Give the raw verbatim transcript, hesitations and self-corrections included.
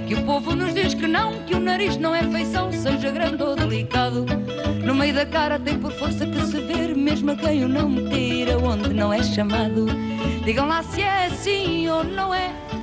que o povo nos diz que não, que o nariz não é feição, seja grande ou delicado. No meio da cara tem por força que se ver, mesmo a quem o não meter aonde não é chamado. Digam lá se é assim ou não é.